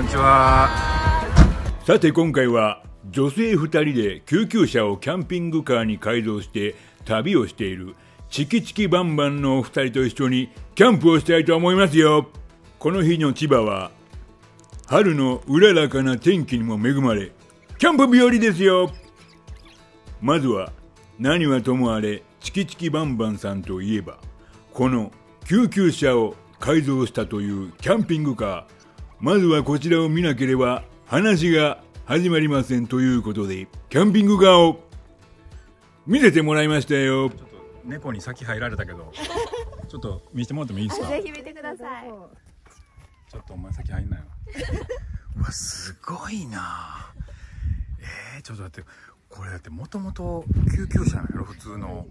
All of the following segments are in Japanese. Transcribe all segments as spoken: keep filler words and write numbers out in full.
ちは。 さて今回は女性ふたりで救急車をキャンピングカーに改造して旅をしているチキチキバンバンのお二人と一緒にキャンプをしたいと思いますよ。この日の千葉は春のうららかな天気にも恵まれキャンプ日和ですよ。まずは何はともあれチキチキバンバンさんといえばこの救急車を改造したというキャンピングカー、まずはこちらを見なければ話が始まりませんということでキャンピングカーを見せてもらいましたよ。 ちょっと猫に先入られたけどちょっと見せてもらってもいいですか。 ぜひ見てください。 ちょっとお前先入んなようわすごいな。えー、ちょっと待って、これだってもともと救急車なのよ普通の。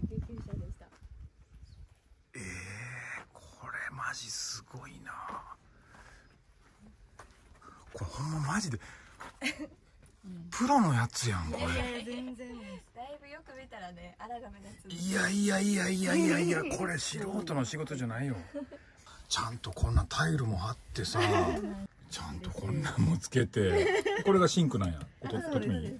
えー、これマジすごいな。これほんまマジでプロのやつやんこれ。 全然です。だいぶよく見たらね、あらが目立つ。 いやいやいやいやいやいやこれ素人の仕事じゃないよ。ちゃんとこんなタイルも張ってさちゃんとこんなんもつけて、これがシンクなんや。とってもいい。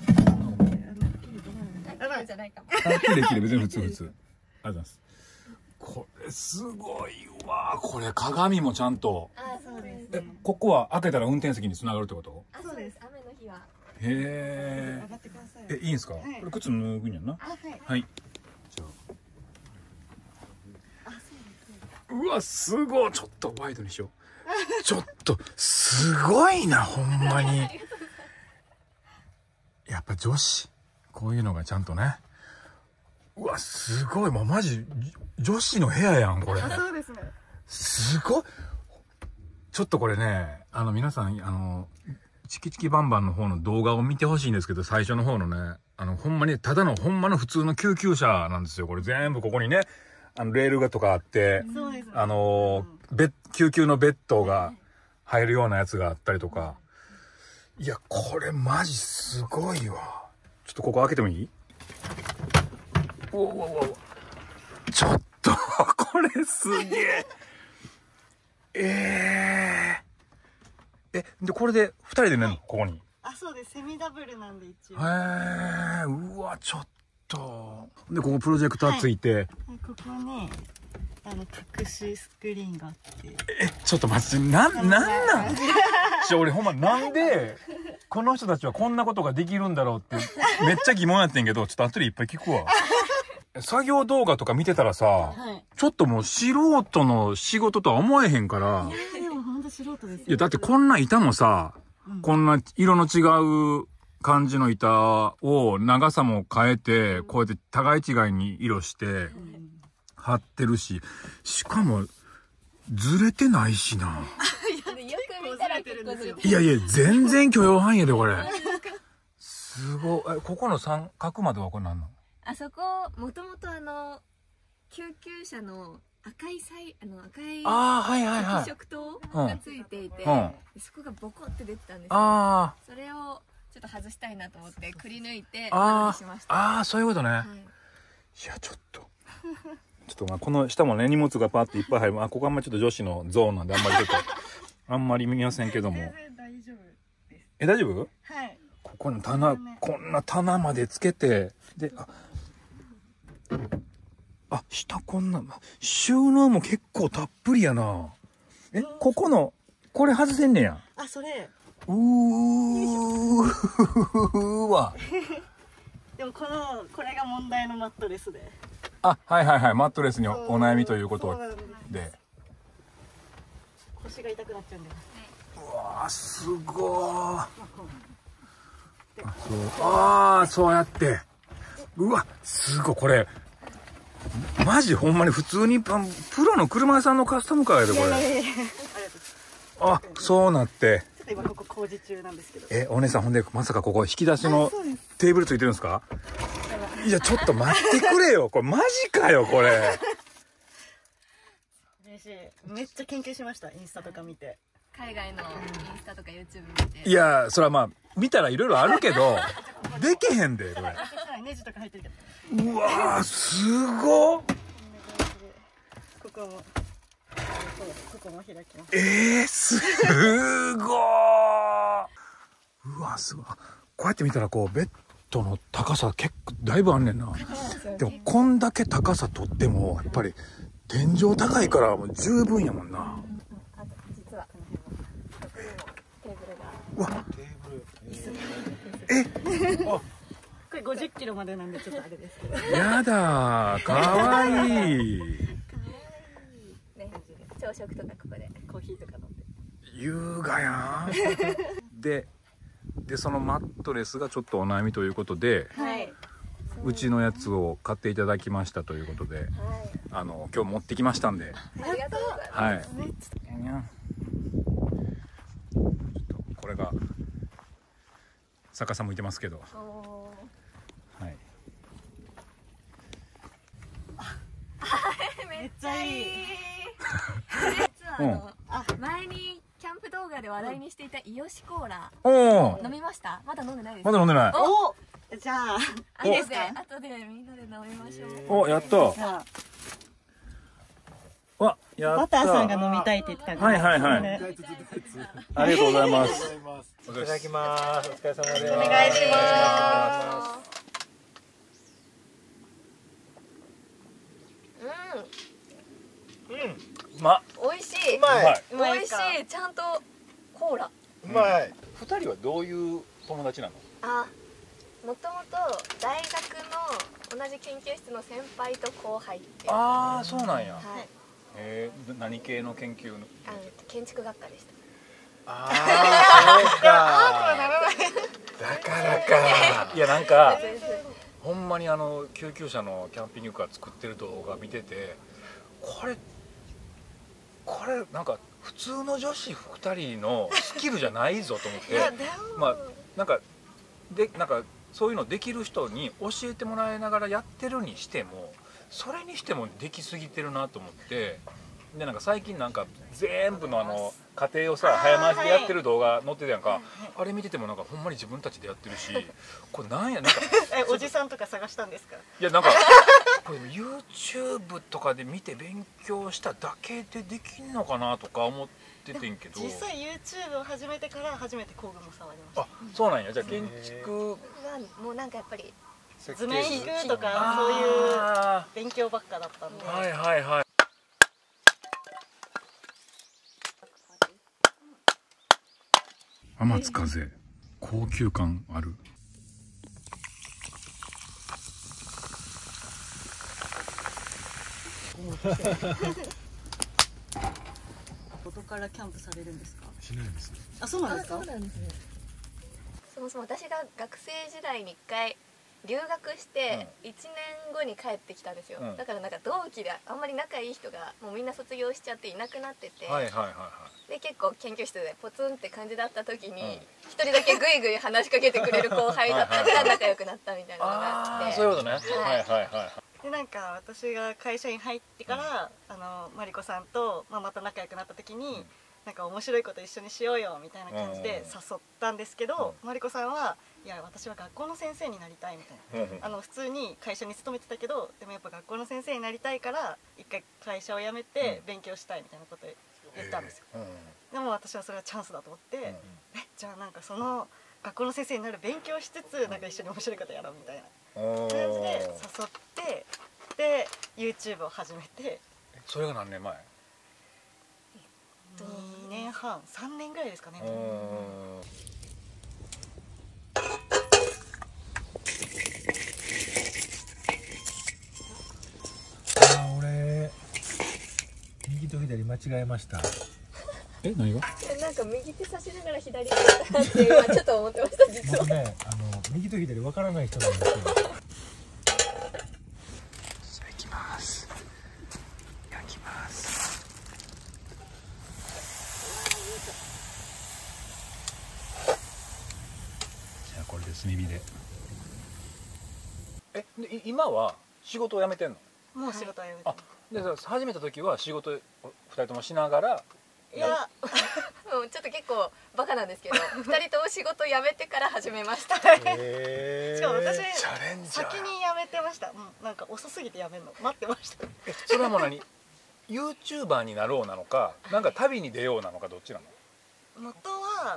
じゃないかも。 あ、きれいきれい、別に普通普通。ありがとうございます。これすごいわ。これ鏡もちゃんと。 あ、そうです。 え、ここは開けたら運転席につながるってこと？ あ、そうです。雨の日は。 へえ。え、いいんですか？これ靴脱ぐんやんな。 あ、はい。 はい。じゃあ。うわ、すごい。ちょっとワイドにしよう。ちょっとすごいな、ほんまに。やっぱ女子こういうのがちゃんとね。うわすごい、もうマジ女子の部屋やんこれ。 そうですね。 すごい。ちょっとこれね、あの皆さんあのチキチキバンバンの方の動画を見てほしいんですけど、最初の方のね、あのほんまにただのほんまの普通の救急車なんですよ。これ全部ここにね、あのレールがとかあって、 そうですね。 あのベ救急のベッドが入るようなやつがあったりとか。いやこれマジすごいわ。ちょっとここ開けてもいい？おおおお、ちょっとこれすげえ。えー、えでこれでふたりで寝るのここに？ あ、そうです。セミダブルなんで一応。 へえ、うわちょっと。でここプロジェクターついて、 はい、ここにあの隠しスクリーンがあって。 えちょっと待って、なんなんなんちょ俺ほんまなんでこの人たちはこんなことができるんだろうってめっちゃ疑問やってんけど、ちょっと後でいっぱい聞くわ。作業動画とか見てたらさ、はい、ちょっともう素人の仕事とは思えへんから。 いやでも本当素人ですよ。 いやだってこんな板もさ、うん、こんな色の違う感じの板を長さも変えて、うん、こうやって互い違いに色して貼ってるし、しかもずれてないしな。 よく見たら結構ずれてる。 いやいや全然許容範囲やでこれ。すごい。えここの三角まではこれ何なの？ あそこもともとあの救急車の赤いサイあの赤いあはいはいはい赤色灯がついていて、 うんうん、 そこがボコって出てたんですよ。 あそれをちょっと外したいなと思ってくり抜いてあしました。 ああそういうことね。はい、いやちょっとちょっとまあこの下もね荷物がパーっていっぱい入る。あここあんまりちょっと女子のゾーンなんであんまりちょっとあんまり見ませんけども。 全然大丈夫です。 え大丈夫？ はい。 ここの棚、ね、こんな棚までつけてでああ下こんな収納も結構たっぷりやな。えここのこれ外せんねや。 あそれうーわでもこのこれが問題のマットレスで。 あはいはいはい、マットレスに お, お悩みということで腰が痛くなっちゃうんで。 うわーすごー。あそうあーそうやってうわすごいこれマジほんまに普通にプロの車屋さんのカスタムカーやでこれ。あそうなってちょっと今ここ工事中なんですけど。 えお姉さんほんでまさかここ引き出しのテーブルついてるんですか？いやちょっと待ってくれよこれマジかよこれ。 嬉しい。めっちゃ研究しましたインスタとか見て。 海外のインスタとか YouTube 見て。 いやそれはまあ見たらいろいろあるけどでけへんでこれ。 ネジとか入ってるけど。うわーすごっ。 ここもここも開きます。 えー、すごーうわすごい。こうやって見たらこうベッドの高さ結構だいぶあんねんな。でもこんだけ高さとってもやっぱり天井高いからもう十分やもんな。 あと実はこの辺もテーブルが。 うわテーブル。 えこれごじゅっキロまでなんでちょっとあれですけど。 やだーかわいい。 かわいいね。朝食とかここでコーヒーとか飲んで。 優雅やん。ででそのマットレスがちょっとお悩みということで、 はい。 うちのやつを買っていただきましたということで、 はい。 あの今日持ってきましたんで、 ありがとうございます。 はい。にゃんちょっとこれが逆さ向いてますけど、 おーはい。 めっちゃいい。 実はあの、あ前にキャンプ動画で話題にしていたイヨシコーラおお、 飲みました？まだ飲んでないですまだ飲んでない。 お、 お、じゃあ、 あとで後でみんなで飲みましょう。 お、やった。 じゃわ、やあ、 った。 バターさんが飲みたいって言ってたから。 はいはいはいねありがとうございます。 いただきます。お疲れ様です。 お願いします。ううん。 ま、 ん、美味しい。 うまい。 美味しい。ちゃんとコーラ。 うまい。 二人はどういう友達なの？ あ、もともと大学の同じ研究室の先輩と後輩っていう。 ああ、そうなんや。 はい。 えー、何系の研究の？ あの建築学科でした。 ああ、そうか。だからか。 いやなんか先生ほんまにあの救急車のキャンピングカー作ってる動画見てて、これこれなんか普通の女子ふたりのスキルじゃないぞと思っていやでも、 まあなんかでなんかそういうのできる人に教えてもらいながらやってるにしても、それにしてもできすぎてるなと思って、でなんか最近なんか全部のあの家庭をさ早回しでやってる動画載ってるやんか、あれ見ててもなんかほんまに自分たちでやってるし、これなんやなんかえ、おじさんとか探したんですか？ いやなんかこれ YouTube とかで見て勉強しただけでできんのかなとか思っててんけど、 実際 YouTube を始めてから初めて工具も触りました。 あ、そうなんや。じゃあ建築なんもうなんかやっぱり図面引くとかそういうあ勉強ばっかだったんで。 ーはいはいはい。天津風高級感ある。 外からキャンプされるんですか？ しないです。 あ、そうなんあ、 ですか？ そうなんですね。そもそも私が学生時代に一回留学していちねんごに帰ってきたんですよ、 うんだからなんか同期であんまり仲いい人がもうみんな卒業しちゃっていなくなってて、 はいはいはいはで結構研究室でポツンって感じだった時にうん一人だけグイグイ話しかけてくれる後輩だったから仲良くなったみたいなのがあああって、 そういうことね。はいはいはいでなんか私が会社に入ってから、あのマリコさんと、まあ、また仲良くなった時に、なんか面白いこと一緒にしようよみたいな感じで誘ったんですけど、マリコさんはいや私は学校の先生になりたいみたいな、 うんうんあの普通に会社に勤めてたけどでもやっぱ学校の先生になりたいから一回会社を辞めて勉強したいみたいなこと言ったんですよ。 うんでも私はそれはチャンスだと思って、 うんえじゃあなんかその学校の先生になる勉強しつつなんか一緒に面白いことやろうみたいなお感じでー誘ってで YouTube を始めてそれが何年前？ にねんはんさんねんぐらいですかね。 うーんあ、俺右と左間違えました。 え、何が？ なんか右手差しながら左手だって今ちょっと思ってました実は。 僕ね、あの右と左わからない人なんですよ。 いきます焼きます。じゃあこれで炭火で。え、でい今は仕事を辞めてんの？ もう仕事は辞めてあ、で始めた時は仕事ふたりともしながら。 いやうんちょっと結構バカなんですけどふたりとも仕事辞めてから始めました。 へしかも私チャレンジャー先に辞めてました。うん、なんか遅すぎて辞めるの待ってました。 え、それはもう何ユーチューバーになろうなのか、なんか旅に出ようなのか、どっちなの？ 元は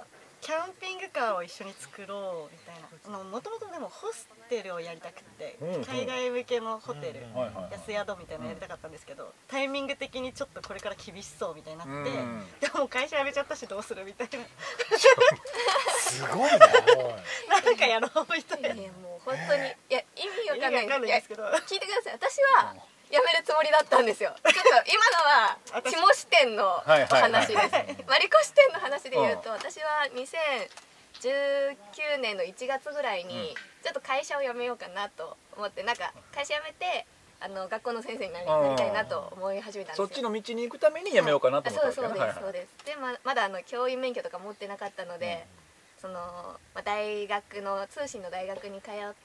キャンピングカーを一緒に作ろうみたいな。もともとでもホステルをやりたくて、 うんうん、 海外向けのホテル、 うんはいはいはい、 安宿みたいなのやりたかったんですけど、タイミング的にちょっとこれから厳しそうみたいになって、うん、でも会社辞めちゃったしどうするみたいな。 すごいな。 なんかやろうみたいな。 いやもう本当に、いや意味わかんないんですけど、聞いてください。私は辞めるつもりだったんですよ。ちょっと今のは下視点のお話です。マリコ視点の話で言うと、私はにせんじゅうきゅうねんのいちがつぐらいにちょっと会社を辞めようかなと思って、なんか会社辞めてあの学校の先生になりたいなと思い始めたんですよ。 そっちの道に行くために辞めようかなと思ったんですよね。 そうですそうです。でままだあの教員免許とか持ってなかったので、うん、そのまあ、大学の通信の大学に通って、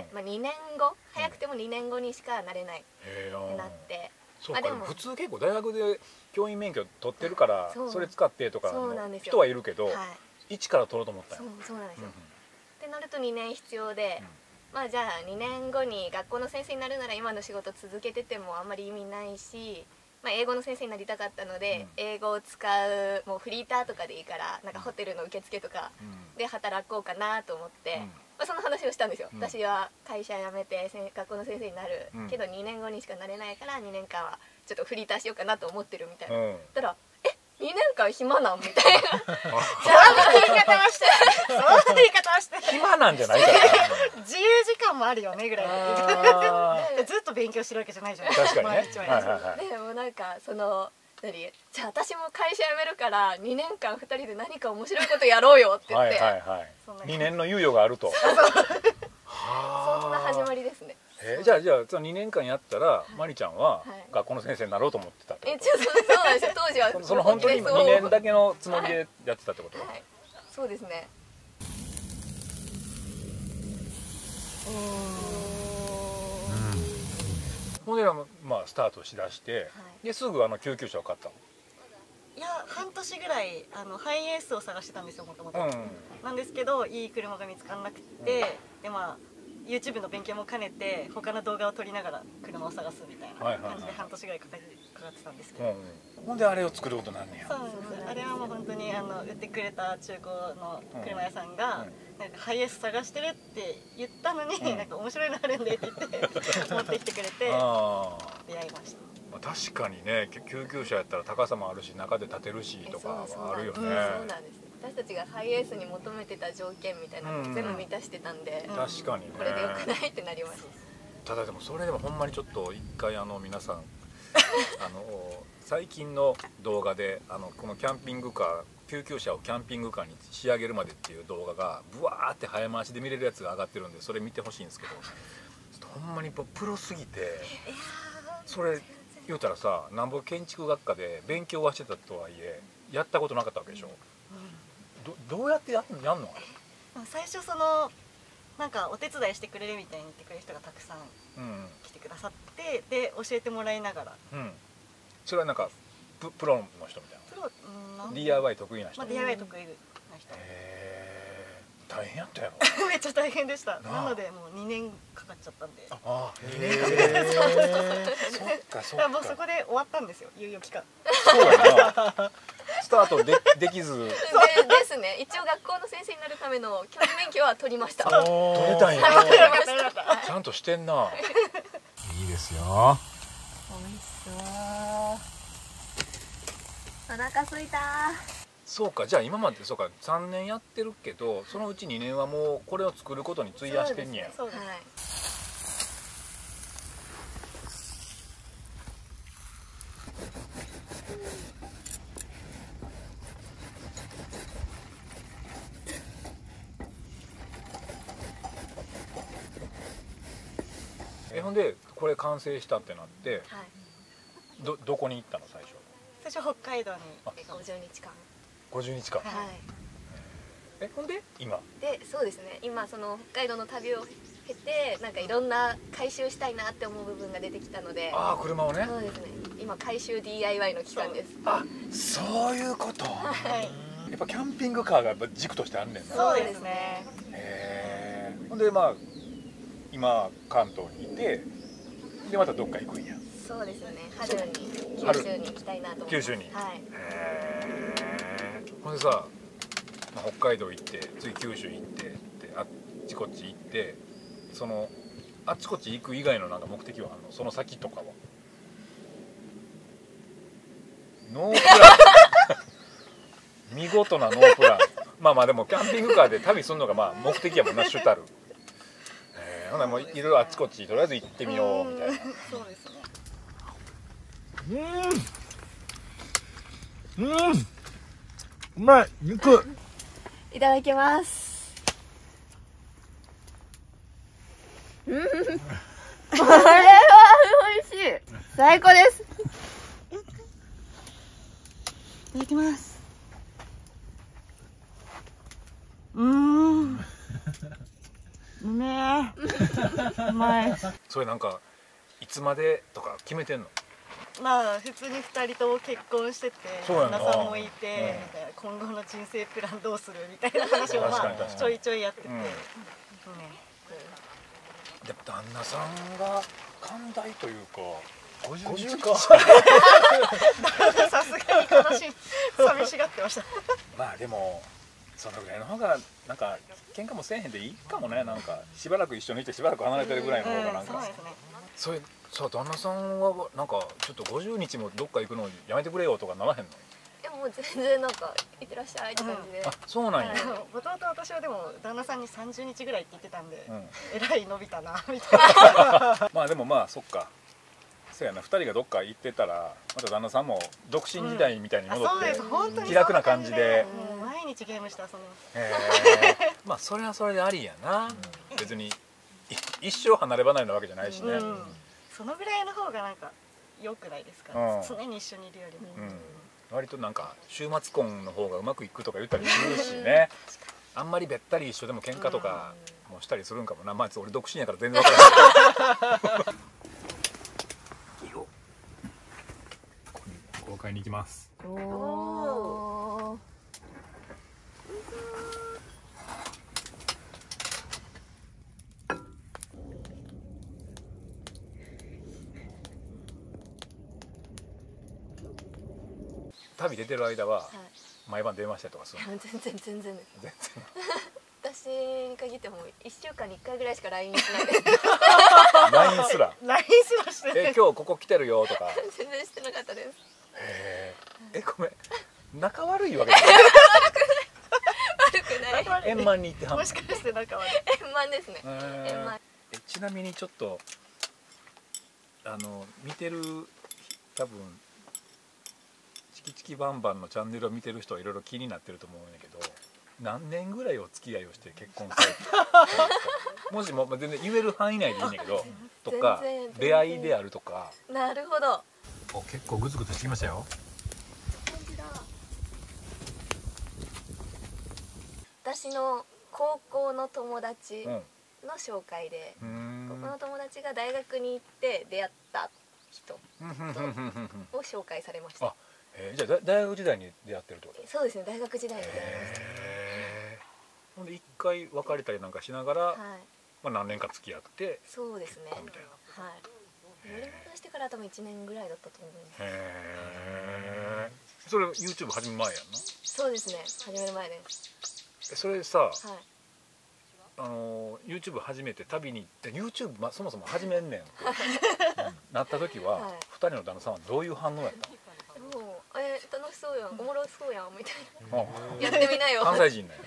うん、まあ、にねんご、早くてもにねんごにしかなれないってなって、 そうか、まあ、でも普通結構大学で教員免許取ってるからそれ使ってとかの人はいるけど、はい、一から取ろうと思ったよ。 そうそうなんですよ。ってなるとにねん必要で、うん、まあじゃあにねんごに学校の先生になるなら今の仕事続けててもあんまり意味ないし、まあ、英語の先生になりたかったので、うん、英語を使うもうフリーターとかでいいからなんかホテルの受付とかで働こうかなと思って、うん、まあ、その話をしたんですよ。うん、私は会社辞めて学校の先生になる、うん、けどにねんごにしかなれないからにねんかんはちょっとフリーターしようかなと思ってるみたいな。うん、たらにねんかん暇なんみたいな。そんな言い方はしてそんな言い方はして暇なんじゃないから自由時間もあるよねぐらいでずっと勉強してるわけじゃないじゃないですか。確かにね。 でもなんかその何じゃあ私も会社辞めるからにねんかんふたりで何か面白いことやろうよって言って、はいはいはい、 にねんの猶予があるとそんな始まりですね。 えー、じゃあじゃあそのにねんかんやったら、はい、マリちゃんは学校の先生になろうと思ってたってこと？ え、そうなんですよ。当時はその本当ににねんだけのつもりでやってたってこと？はいはい、 そうですね。 ほんでまあスタートしだして、はい、ですぐあの救急車を買ったの？ いや半年ぐらいあのハイエースを探してたんですよもともと。なんですけどいい車が見つからなくて、うん、でまあYouTube の勉強も兼ねて他の動画を撮りながら車を探すみたいな感じで半年ぐらいかかってたんですけど、 うん、ほんであれを作ることなんねや。 そうなんです。あれはもう本当にあの売ってくれた中古の車屋さんが、うん、なんかハイエース探してるって言ったのに、うん、なんか面白いのあるんでって言って持ってきてくれて出会いました。 確かにね救急車やったら高さもあるし中で立てるしとかはあるよね。そうなんです。私たちがハイエースに求めてた条件みたいなのを全部満たしてたんで、 うん、確かにねこれでよくないってなりました。 ただでもそれでもほんまにちょっと一回あの皆さんあの最近の動画であのこのキャンピングカー救急車をキャンピングカーに仕上げるまでっていう動画がブワーって早回しで見れるやつが上がってるんでそれ見てほしいんですけど、ちょっとほんまにプロすぎてそれ言うたらさなんぼ建築学科で勉強はしてたとはいえやったことなかったわけでしょ。ど, どうやってやんのやんの最初そのなんかお手伝いしてくれるみたいに言ってくれる人がたくさん来てくださって、うん、で教えてもらいながら、うん、 それはなんか プ, プロの人みたいなプロ、うん、ディーアイワイ 得意な人、 まあ、ディーアイワイ 得意な人。 へー大変やったやろめっちゃ大変でしたなのでもうにねんかかっちゃったんで。 ああにねんかかっそっかそっかもうそこで終わったんですよ猶予期間。 そうやなスタート で, できずでですね。一応学校の先生になるための教員免許は取りました。 取れたんやちゃんとしてんないいですよ。 美味しそう。お腹すいた。 そうかじゃあ今までそうかさんねんやってるけどそのうちにねんはもうこれを作ることに費やしてんねや。 そうですね。 えほんでこれ完成したってなって、はい、どどこに行ったの最初？ 最初北海道にごじゅうにちかん。 ごじゅうにちかん。 はい。 えほんで今？ でそうですね。今その北海道の旅を経てなんかいろんな回収したいなって思う部分が出てきたので。 ああ車をね。 そうですね。今回収 ディーアイワイ の期間です。 あそういうこと。はい。やっぱキャンピングカーがやっぱ軸としてあんねんな。 そうですね。 へえ。ほんでまあ。今関東にいてでまたどっか行くんや。 そうですね春に九州に行きたいなと思って。 九州に。 はい。へえ。ほんでさまあ、北海道行って次九州行ってってあっちこっち行ってそのあっちこっち行く以外のなんか目的はあるの？その先とかはノープラン見事なノープラン。まあまあでもキャンピングカーで旅するのがまあ目的やもんな、主たる。えー、ほなもういろいろあっちこっちとりあえず行ってみようみたいな。 そうですね。 うんうんうまい肉。 いただきます。うん。これは美味しい。最高です。 いただきます。うーん。うめえ。うまい。 それなんかいつまでとか決めてんの？ まあ普通にふたりとも結婚してて旦那さんもいて、みたいな今後の人生プランどうするみたいな話をまあちょいちょいやってて、うん、ね、 でも旦那さんが寛大というかごじゅうにちかさすがに悲しい寂しがってました。 まあでもそのぐらいの方がなんか喧嘩もせえへんでいいかもね。なんかしばらく一緒にいてしばらく離れてるぐらいの方がなんか、うん、そうですね。それさあ旦那さんはなんかちょっとごじゅうにちもどっか行くのやめてくれよとかならへんの？ でも全然なんかいってらっしゃいって感じで、うん、 あ、そうなんや。 もともと私はでも旦那さんにさんじゅうにちぐらいって言ってたんで、うん、えらい伸びたなみたいな。 まあでもまあそっか、そうやな、ふたりがどっか行ってたらまた旦那さんも独身時代みたいに戻って、うん、気楽な感じで、 うん、毎日ゲームして遊んでます。 へーまあそれはそれでありやな、うん、別に一生離れ離れなわけじゃないしね、うん、 そのぐらいの方がなんか良くないですか、うん、常に一緒にいるよりも、うん、 割となんか週末婚の方がうまくいくとか言ったりするしね。あんまりべったり一緒でも喧嘩とかもしたりするんかもな。まあ俺独身やから全然分からない。公開に行きます。おお。旅出てる間は毎晩電話したりとかするの？ 全然全然です。 全然。 私に限ってもいっしゅうかんにいっかいぐらいしか ライン しないです。 ライン すらライン すらしてえ、今日ここ来てるよとか全然してなかったです。 へえ、ごめん、仲悪いわけじゃない？ 悪くない。 円満に行ってはんの？ もしかして仲悪い？ 円満ですね。円満。 え、ちなみにちょっとあの見てる多分チキチキバンバンのチャンネルを見てる人はいろいろ気になってると思うんだけど、何年ぐらいお付き合いをして結婚されたんですか？もしも全然言える範囲内でいいんだけどとか出会いであるとか。 なるほど。 お、結構グツグツしてきましたよ。 私の高校の友達の紹介で、うん、高校の友達が大学に行って出会った人を紹介されました。 あ、えー、じゃあ大学時代に出会ってるってこと？ そうですね、大学時代に出会いました。 ほんで一回別れたりなんかしながら、はい、まあ何年か付き合って、 そうですね。 みたいな。 はい。乗り物してから多分いちねんぐらいだったと思います。へえ。それ YouTube 始める前やんな？ そうですね、始める前です。 それさ、はい、あの YouTube 始めて旅に行って YouTube、まあ、そもそも始めんねんって、うん、なった時は、はい、ふたりの旦那さんはどういう反応やったの？ もうえー、楽しそうやん、おもろそうやんみたいな、うん、やってみなよ。 関西人なんや。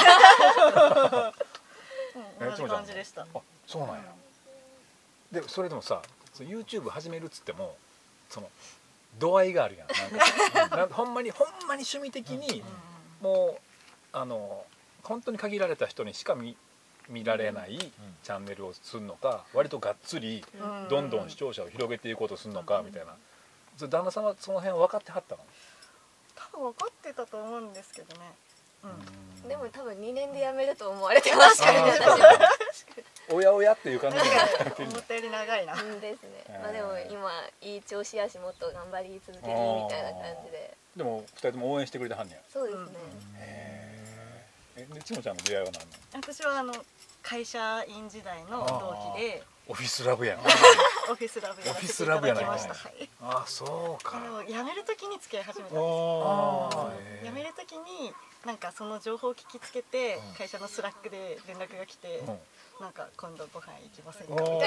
同じ感じでした。 あ、そうなんや。でそれでもさ、YouTube 始めるっつってもその度合いがあるやん。なんかなんかほんまにほんまに趣味的にもうあの本当に限られた人にしか 見, 見られないチャンネルをするのか、割とがっつりどんどん視聴者を広げていこうとするのかみたいな。それ旦那さんはその辺分かってはったの？ 多分分かってたと思うんですけどね。 うん、でも多分にねんで辞めると思われてましたね。 おやおやっていう感じで思ったより長いな。 ですね。まあでも今いい調子やし、もっと頑張り続けるみたいな感じで。 でもふたりとも応援してくれてはんねや。 そうですね。 へえ。でちもちゃんの出会いは何なの？ 私はあの会社員時代の同期でオフィスラブやん。 オフィスラブやらオフィせていたスラブやなだきました。はい。 ああそうか。 でも辞める時に付き合い始めたんですよ。 ああ辞める時になんかその情報を聞きつけて会社のスラックで連絡が来て、 うんなんか今度ご飯行きませんかあ。 みたいな。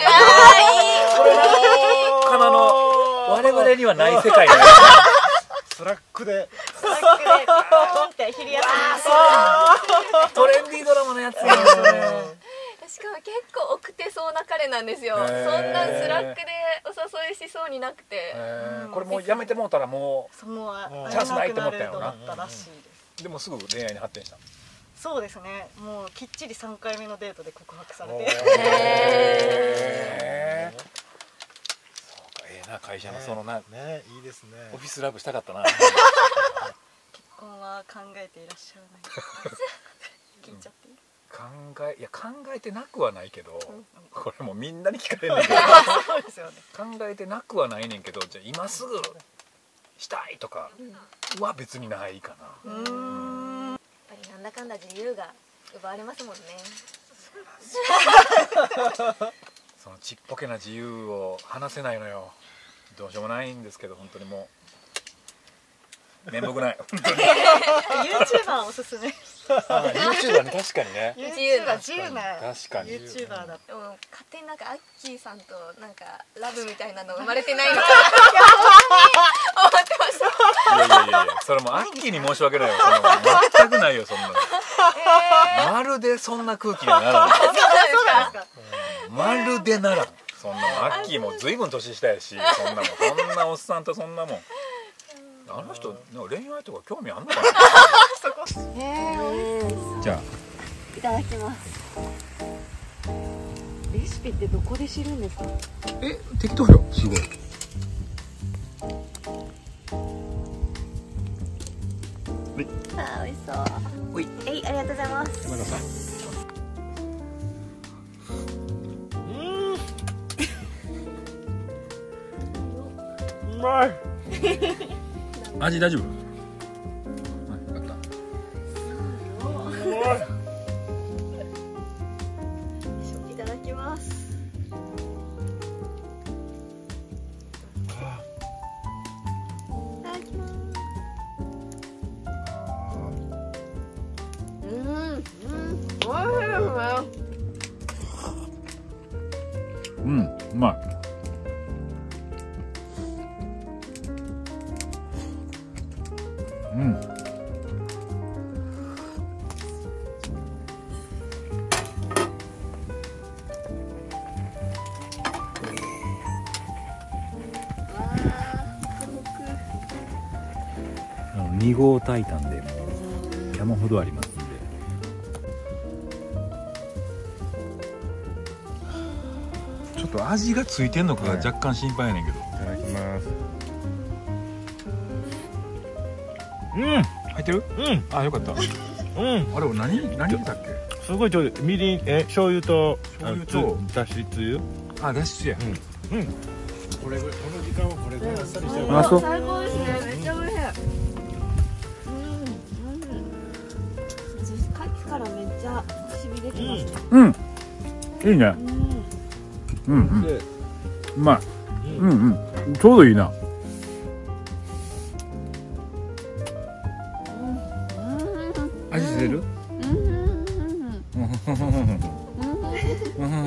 かなの我々にはない世界ね。 スラックで。 スラックでポーンって昼休みトレンディードラマのやつやね。 しかも結構奥手そうな彼なんですよ。 へーそんなんスラックでお誘いしそうになくて、 えーこれもうやめてもうたらもそうもう会えチャンスないとなくなる思ったよなと思ったらしいです。 うでもすぐ恋愛に発展した。 そうですね。もうきっちりさんかいめのデートで告白されて。 へーそうかええな会社のそのなねいいですね。 オフィスラブしたかったな。 結婚は考えていらっしゃらないですか。聞いちゃっていい？ 考えいや考えてなくはないけど、これもうみんなに聞かれんねんけどそうですよね。 考えてなくはないねんけど、じゃあ今すぐしたいとかは別にないかな。 うーん。 やっぱりなんだかんだ自由が奪われますもんね。 そのちっぽけな自由を話せないのよ。どうしようもないんですけど本当にもう面目ない。本当に。 ユーチューバーおすすめ。 あ YouTuber ね確かにね。 自由な自由な確かに。 ユーチューバーだった。 でも勝手になんかアッキーさんとなんかラブみたいなの生まれてないのかな思ってました。 いやいやいやいや、それもうアッキーに申し訳ないよ。その全くないよそんなの。まるでそんな空気にはならない。 そうなんですか。 まるでならん。そんなもんアッキーも随分年下やし、そんなもんそんなおっさんとそんなもん。あの人なんか恋愛とか興味あんのかな。じゃあいただきます。レシピってどこで知るんですか？ え適当よすごい。 あー美味しそう。 おいえいありがとうございます。 山田さん。 うまい。 味大丈夫？ いただきます。いただきます。うんうん、おいしいですね。 うんうまい。うんあのに号タイタンでもう山ほどありますんで。 ちょっと味がついてんのかが若干心配やねんけど。 いただきます。 うん入ってる？ うんあよかった。 うん。 あれ俺何何入れたっけ？ すごいちょいみりんえ醤油と醤油とあつだしつゆ。 あだしや。 うん。これこの時間はこれぐらいあっさりしてる。 あそう最高ですね。めっちゃ美味しい。うんうん。牡蠣からめっちゃ染み出てますね。 うんいいね。 うん。 うんうんで、 うまい。うんうんちょうどいいな。味出る？うん